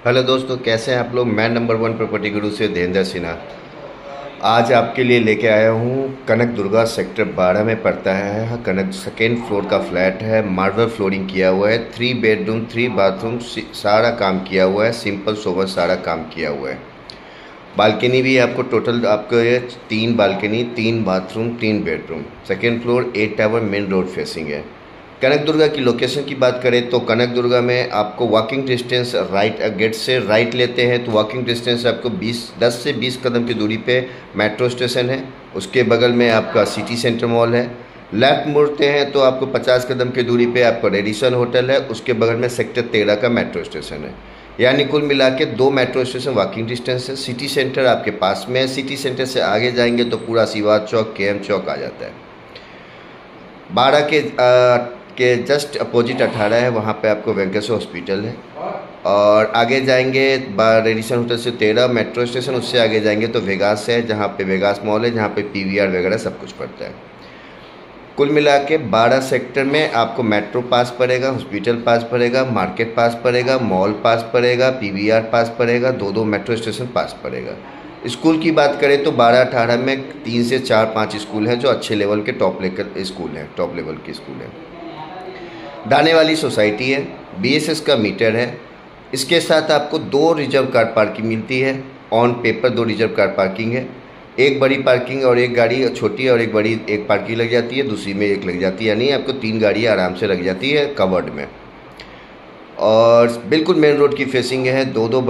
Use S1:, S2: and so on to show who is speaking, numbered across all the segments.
S1: Hello दोस्तों, कैसे हैं आप लोग। मैं नंबर 1 प्रॉपर्टी गुरु से देवेंद्र सिन्हा आज आपके लिए लेके आया हूँ। कनक दुर्गा सेक्टर 12 में पड़ता है। कनक सेकेंड फ्लोर का फ्लैट है। मार्बल फ्लोरिंग किया हुआ है। 3 बेडरूम 3 बाथरूम सारा काम किया हुआ है। सिंपल सोबर सारा काम किया हुआ है। बालकनी भी आपको टोटल आपको ये 3 balcony 3 bathroom 3 bedroom. Second floor 8 tower main road facing है। कनक दुर्गा की लोकेशन की बात करें तो कनक दुर्गा में आपको वॉकिंग डिस्टेंस राइट गेट से राइट लेते हैं तो वॉकिंग डिस्टेंस आपको 10 से 20 कदम की दूरी पे मेट्रो स्टेशन है। उसके बगल में आपका सिटी सेंटर मॉल है। लेफ्ट मुड़ते हैं तो आपको 50 कदम की दूरी पे आपका रेडिसन होटल है। उसके बगल में सेक्टर 13 का मेट्रो स्टेशन है। यानी कुल मिला के 2 मेट्रो स्टेशन वॉकिंग डिस्टेंस है। सिटी सेंटर आपके पास में है। सिटी सेंटर से आगे जाएंगे तो पूरा सिवाज चौक केएम चौक आ जाता है। 12 के जस्ट अपोजिट 18 है, वहाँ पे आपको वेंकटेश्वर हॉस्पिटल है। और आगे जाएंगे रेडिसन होटल से 13 मेट्रो स्टेशन, उससे आगे जाएंगे तो वेगास है, जहाँ पे वेगास मॉल है, जहाँ पे पीवीआर वगैरह सब कुछ पड़ता है। कुल मिला के 12 सेक्टर में आपको मेट्रो पास पड़ेगा, हॉस्पिटल पास पड़ेगा, मार्केट पास पड़ेगा, मॉल पास पड़ेगा, पीवीआर पास पड़ेगा, 2 मेट्रो स्टेशन पास पड़ेगा। स्कूल की बात करें तो 12-18 में 3 से 4-5 स्कूल हैं जो अच्छे लेवल के टॉप लेवल के स्कूल हैं। दाने वाली सोसाइटी है। बीएसएस का मीटर है। इसके साथ आपको 2 रिजर्व कार पार्किंग मिलती है। On paper 2 reserve car parking है। एक बड़ी पार्किंग और एक गाड़ी छोटी और एक बड़ी एक पार्किंग लग जाती है, दूसरी में एक लग जाती है, यानी आपको 3 गाड़ियाँ आराम से लग जाती है कवर्ड में। और बिल्कुल मेन रोड की फेसिंग है।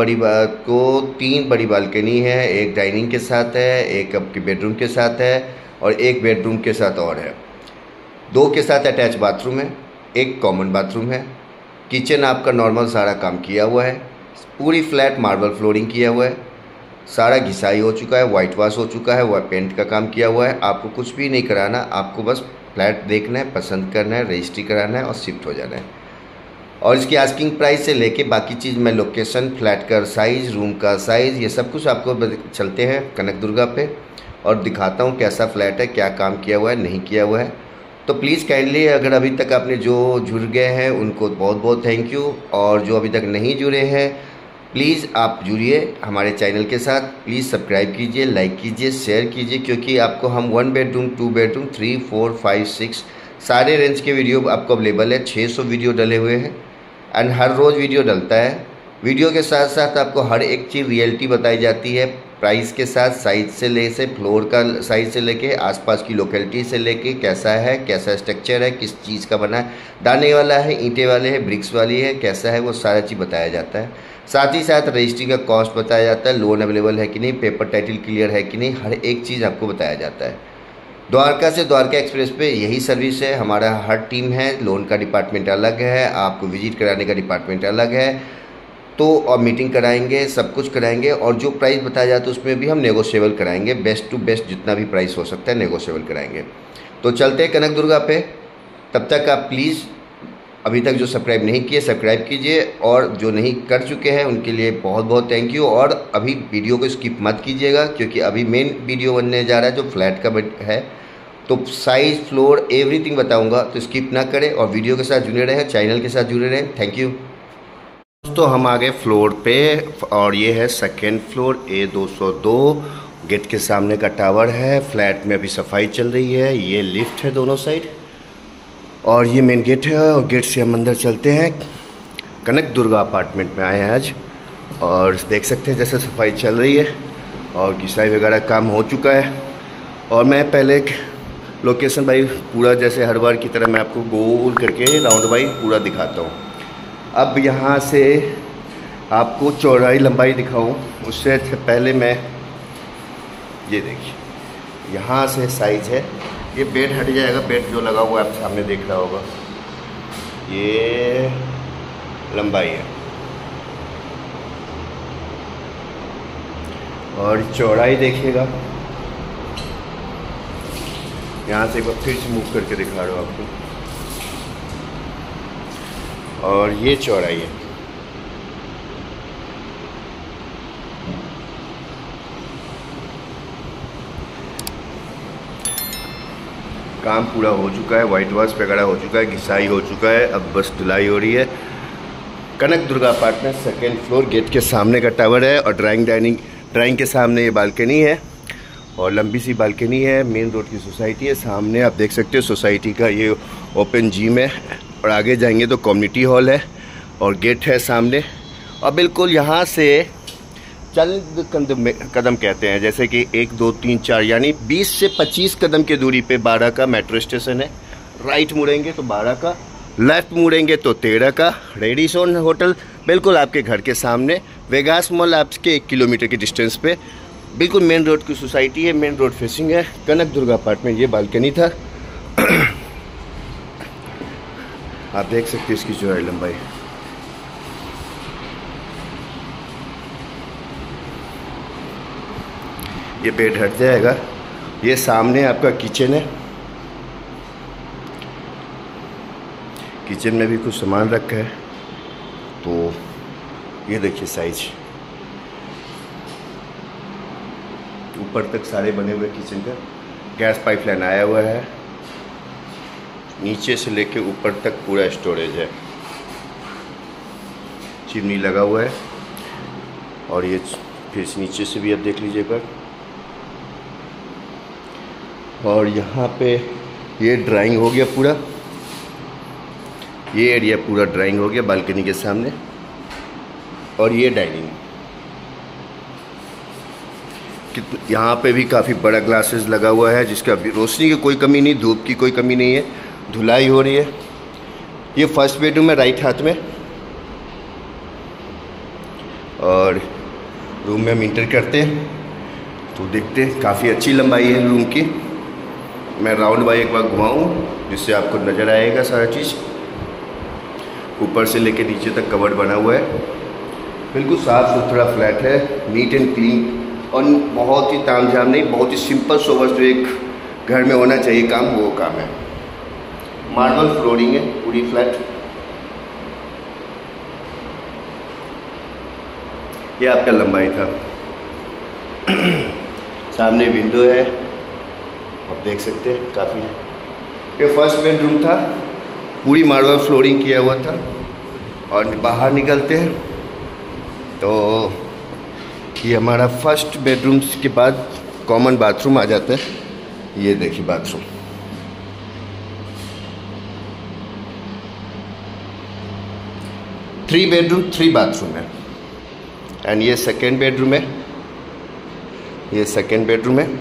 S1: 3 बड़ी बालकनी है। एक डाइनिंग के साथ है, एक आपके बेडरूम के साथ है और एक बेडरूम के साथ और है। 2 के साथ अटैच बाथरूम है, एक कॉमन बाथरूम है। किचन आपका नॉर्मल सारा काम किया हुआ है। पूरी फ्लैट मार्बल फ्लोरिंग किया हुआ है। सारा घिसाई हो चुका है, वाइट वॉश हो चुका है, वह पेंट का काम किया हुआ है। आपको कुछ भी नहीं कराना, आपको बस फ्लैट देखना है, पसंद करना है, रजिस्ट्री कराना है और शिफ्ट हो जाना है। और इसकी आस्किंग प्राइस से लेके बाकी चीज़ में लोकेशन, फ्लैट का साइज़, रूम का साइज़, ये सब कुछ आपको चलते हैं कनक दुर्गा पे और दिखाता हूँ कैसा फ्लैट है, क्या काम किया हुआ है, नहीं किया हुआ है। तो प्लीज़ काइंडली अगर अभी तक आपने जो जुड़ गए हैं उनको बहुत बहुत थैंक यू, और जो अभी तक नहीं जुड़े हैं प्लीज़ आप जुड़िए हमारे चैनल के साथ। प्लीज़ सब्सक्राइब कीजिए, लाइक कीजिए, शेयर कीजिए, क्योंकि आपको हम 1 बेडरूम 2 बेडरूम 3, 4, 5, 6 सारे रेंज के वीडियो आपको अवेलेबल है। 600 वीडियो डले हुए हैं एंड हर रोज़ वीडियो डलता है। वीडियो के साथ साथ आपको हर एक चीज़ रियलिटी बताई जाती है, प्राइस के साथ, साइज से फ्लोर का साइज से लेके आसपास की लोकेलिटी से लेके कैसा है, कैसा स्ट्रक्चर है, किस चीज़ का बना है, दाने वाला है, ईंटे वाले है, ब्रिक्स वाली है, कैसा है, वो सारा चीज़ बताया जाता है। साथ ही साथ रजिस्ट्री का कॉस्ट बताया जाता है, लोन अवेलेबल है कि नहीं, पेपर टाइटल क्लियर है कि नहीं, हर एक चीज़ आपको बताया जाता है। द्वारका से द्वारका एक्सप्रेस पे यही सर्विस है। हमारा हर टीम है। लोन का डिपार्टमेंट अलग है, आपको विजिट कराने का डिपार्टमेंट अलग है। तो और मीटिंग कराएंगे, सब कुछ कराएंगे, और जो प्राइस बताया जाता है उसमें भी हम नेगोशिएबल कराएंगे। बेस्ट टू बेस्ट जितना भी प्राइस हो सकता है नेगोशिएबल कराएंगे। तो चलते हैं कनक दुर्गा पे। तब तक आप प्लीज़ अभी तक जो सब्सक्राइब नहीं किए सब्सक्राइब कीजिए, और जो नहीं कर चुके हैं उनके लिए बहुत बहुत थैंक यू। और अभी वीडियो को स्किप मत कीजिएगा, क्योंकि अभी मेन वीडियो बनने जा रहा है जो फ्लैट का है, तो साइज़, फ्लोर, एवरीथिंग बताऊंगा, तो स्किप ना करें और वीडियो के साथ जुड़े रहें, चैनल के साथ जुड़े रहें। थैंक यू दोस्तों। हम आ गए फ्लोर पे और ये है सेकेंड फ्लोर A202। गेट के सामने का टावर है। फ्लैट में अभी सफाई चल रही है। ये लिफ्ट है दोनों साइड और ये मेन गेट है, और गेट से हम अंदर चलते हैं। कनक दुर्गा अपार्टमेंट में आए हैं आज, और देख सकते हैं जैसे सफाई चल रही है और घिसाई वगैरह काम हो चुका है। और मैं पहले लोकेशन भाई पूरा जैसे हर बार की तरह मैं आपको गोल करके राउंड वाइज पूरा दिखाता हूँ। अब यहाँ से आपको चौड़ाई लंबाई दिखाऊँ उससे पहले मैं ये देखिए यहाँ से साइज है। ये बेड हट जाएगा, बेड जो लगा हुआ है आप सामने देख रहा होगा, ये लंबाई है। और चौड़ाई देखिएगा, यहाँ से एक बार फिर से मूव करके दिखा रहा हूँ आपको, और ये चौड़ाई है। काम पूरा हो चुका है, वाइट वॉश वगैरह हो चुका है, घिसाई हो चुका है, अब बस धुलाई हो रही है। Kanak Durga apartment second floor, gate के सामने का टावर है और ड्राइंग के सामने ये बालकनी है और लंबी सी बालकनी है। मेन रोड की सोसाइटी है। सामने आप देख सकते हो सोसाइटी का ये ओपन जिम है और आगे जाएंगे तो कम्युनिटी हॉल है और गेट है सामने। और बिल्कुल यहाँ से चंद कदम कहते हैं, जैसे कि 1 2 3 4 यानी 20 से 25 कदम की दूरी पे 12 का मेट्रो स्टेशन है। राइट मुड़ेंगे तो 12 का, लेफ्ट मुड़ेंगे तो 13 का। रेडिसन होटल बिल्कुल आपके घर के सामने। वेगास मॉल आपके 1 किलोमीटर की डिस्टेंस पे बिल्कुल मेन रोड की सोसाइटी है, मेन रोड फेसिंग है। कनक दुर्गा अपार्टमेंट ये बालकनी था। आप देख सकते हैं इसकी जो है लंबाई। ये बेड हट जाएगा। ये सामने आपका किचन है। किचन में भी कुछ सामान रखा है। तो ये देखिए साइज, ऊपर तक सारे बने हुए किचन का। गैस पाइपलाइन आया हुआ है। नीचे से लेके ऊपर तक पूरा स्टोरेज है। चिमनी लगा हुआ है और ये फिर नीचे से भी आप देख लीजिएगा। और यहाँ पे ये ड्राइंग हो गया पूरा, ये एरिया पूरा ड्राइंग हो गया बालकनी के सामने। और ये डाइनिंग, यहाँ पे भी काफ़ी बड़ा ग्लासेस लगा हुआ है जिसका रोशनी की कोई कमी नहीं, धूप की कोई कमी नहीं है, धुलाई हो रही है। ये फर्स्ट बेडरूम है राइट हाथ में। और रूम में हम इंटर करते हैं तो देखते हैं काफ़ी अच्छी लंबाई है रूम की। मैं राउंड बाई एक बार घुमाऊँ जिससे आपको नज़र आएगा सारा चीज़। ऊपर से लेके नीचे तक कवर्ड बना हुआ है। बिल्कुल साफ़ सुथरा फ्लैट है, नीट एंड क्लीन और बहुत ही तामझाम नहीं, बहुत ही सिंपल सोबर जो एक घर में होना चाहिए काम, वो काम है। मार्बल फ्लोरिंग है पूरी फ्लैट। ये आपका लंबाई था। सामने विंडो है, आप देख सकते हैं काफ़ी। ये फर्स्ट बेडरूम था, पूरी मार्बल फ्लोरिंग किया हुआ था। और बाहर निकलते हैं तो ये हमारा फर्स्ट बेडरूम के बाद कॉमन बाथरूम आ जाता है। ये देखिए बाथरूम, थ्री बेडरूम 3 बाथरूम है। एंड ये सेकेंड बेडरूम है। ये सेकेंड बेडरूम है।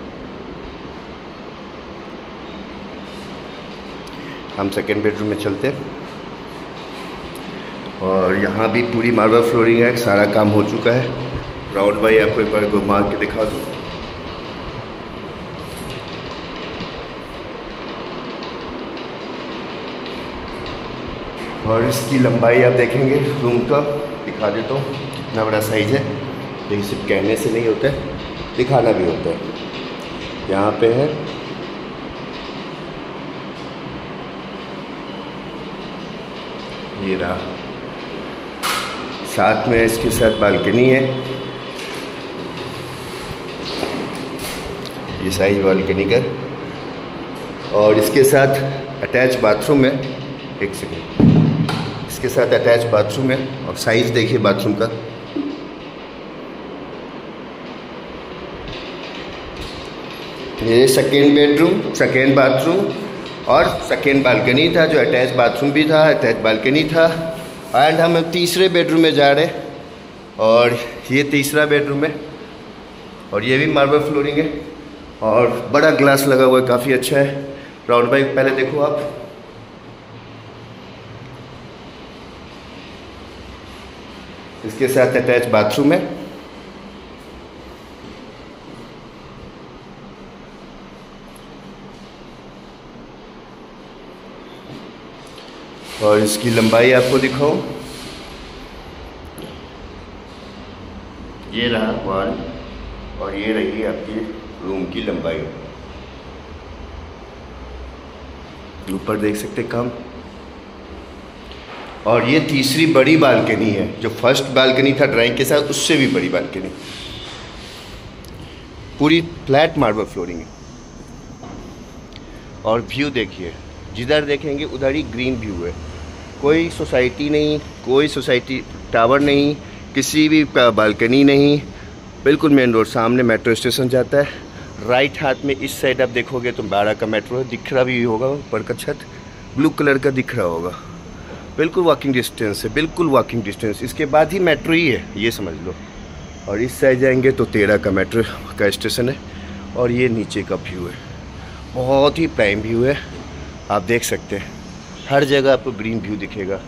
S1: हम सेकेंड बेडरूम में चलते हैं और यहाँ भी पूरी मार्बल फ्लोरिंग है, सारा काम हो चुका है। राउंड बाई आपको एक बार घुमा के दिखा दूँ। और इसकी लंबाई आप देखेंगे रूम का, दिखा देता हूँ कितना बड़ा साइज है। लेकिन सिर्फ कहने से नहीं होता है, दिखाना भी होता है। यहाँ पे है ये रहा, साथ में इसके साथ बालकनी है। ये साइज बालकनी का और इसके साथ अटैच बाथरूम है। एक सेकेंड, इसके साथ अटैच बाथरूम है और साइज देखिए बाथरूम का। ये सेकेंड बेडरूम, सेकेंड बाथरूम और सेकेंड बालकनी था, जो अटैच बाथरूम भी था, अटैच बालकनी था। एंड हम तीसरे बेडरूम में जा रहे हैं और ये तीसरा बेडरूम है और ये भी मार्बल फ्लोरिंग है और बड़ा ग्लास लगा हुआ है, काफ़ी अच्छा है। राउंड बाई पहले देखो आप। इसके साथ अटैच बाथरूम है। और इसकी लंबाई आपको दिखाऊं, ये रहा वॉल और ये रही आपकी रूम की लंबाई। ऊपर देख सकते काम। और ये तीसरी बड़ी बालकनी है, जो फर्स्ट बालकनी था ड्राइंग के साथ, उससे भी बड़ी बालकनी। पूरी फ्लैट मार्बल फ्लोरिंग है। और व्यू देखिए, जिधर देखेंगे उधर ही ग्रीन व्यू है। कोई सोसाइटी नहीं, कोई सोसाइटी टावर नहीं, किसी भी बालकनी नहीं, बिल्कुल मेन रोड, सामने मेट्रो स्टेशन जाता है। राइट हाथ में इस साइड आप देखोगे तो बाड़ा का मेट्रो दिख रहा भी होगा, ऊपर का छत ब्लू कलर का दिख रहा होगा। बिल्कुल वॉकिंग डिस्टेंस है, बिल्कुल वॉकिंग डिस्टेंस, इसके बाद ही मेट्रो ही है, ये समझ लो। और इस साइड जाएंगे तो 13 का मेट्रो का स्टेशन है। और ये नीचे का व्यू है, बहुत ही प्राइम व्यू है, आप देख सकते हैं। हर जगह आपको ग्रीन व्यू दिखेगा।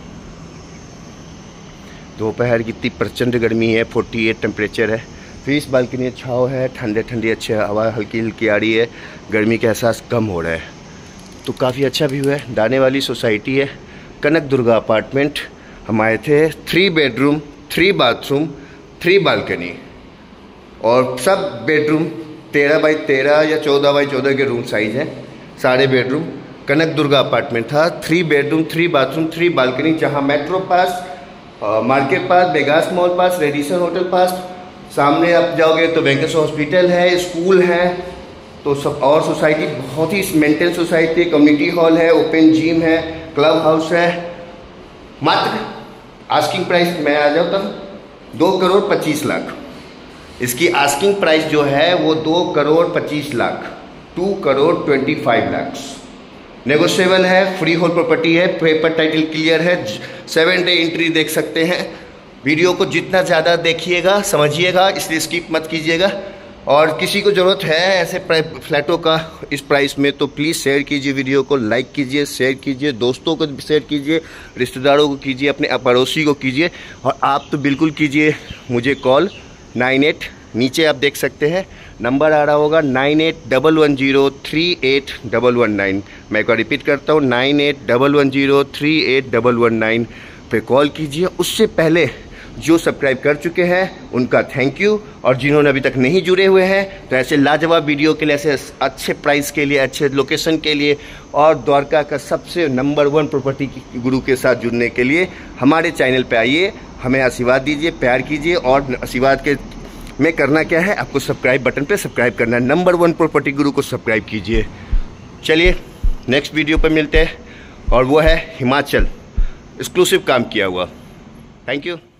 S1: दोपहर की इतनी प्रचंड गर्मी है, 48 टेम्परेचर है, फिर इस बालकनी छाँव है, ठंडे ठंडी अच्छी हवा हल्की हल्की आ रही है, गर्मी का एहसास कम हो रहा है, तो काफ़ी अच्छा व्यू है। दाने वाली सोसाइटी है, कनक दुर्गा अपार्टमेंट। हम आए थे, 3 बेडरूम 3 बाथरूम 3 बालकनी, और सब बेडरूम 13 बाई 13 या 14 बाई 14 के रूम साइज़ हैं, सारे बेडरूम। कनक दुर्गा अपार्टमेंट था, 3 बेडरूम 3 बाथरूम 3 बालकनी, जहाँ मेट्रो पास, मार्केट पास, बेगास मॉल पास, रेडिसन होटल पास, सामने आप जाओगे तो वेंकटेश हॉस्पिटल है, स्कूल है, तो सब। और सोसाइटी बहुत ही मेंटेन सोसाइटी, कम्युनिटी हॉल है, ओपन जिम है, क्लब हाउस है। मात्र आस्किंग प्राइस मैं आ जाऊँ तब 2 करोड़ 25 लाख। इसकी आस्किंग प्राइस जो है वो 2 करोड़ 25 लाख, 2 करोड़ 25 लाख। नेगोशिएबल है, फ्री होल्ड प्रॉपर्टी है, पेपर टाइटल क्लियर है, 7 डे एंट्री देख सकते हैं। वीडियो को जितना ज़्यादा देखिएगा समझिएगा, इसलिए स्किप मत कीजिएगा। और किसी को ज़रूरत है ऐसे फ्लैटों का इस प्राइस में तो प्लीज़ शेयर कीजिए, वीडियो को लाइक कीजिए, शेयर कीजिए, दोस्तों को शेयर कीजिए, रिश्तेदारों को कीजिए, अपने पड़ोसी को कीजिए, और आप तो बिल्कुल कीजिए मुझे कॉल। 98 नीचे आप देख सकते हैं नंबर आ रहा होगा, 9811038119। मैं एक बार रिपीट करता हूँ, 9811038119 पे कॉल कीजिए। उससे पहले जो सब्सक्राइब कर चुके हैं उनका थैंक यू, और जिन्होंने अभी तक नहीं जुड़े हुए हैं तो ऐसे लाजवाब वीडियो के लिए, ऐसे अच्छे प्राइस के लिए, अच्छे लोकेशन के लिए, और द्वारका का सबसे नंबर 1 प्रॉपर्टी गुरु के साथ जुड़ने के लिए हमारे चैनल पे आइए, हमें आशीर्वाद दीजिए, प्यार कीजिए। और आशीर्वाद के में करना क्या है, आपको सब्सक्राइब बटन पे सब्सक्राइब करना है, नंबर 1 प्रॉपर्टी गुरु को सब्सक्राइब कीजिए। चलिए नेक्स्ट वीडियो पे मिलते हैं, और वो है हिमाचल, एक्सक्लूसिव काम किया हुआ। Thank you.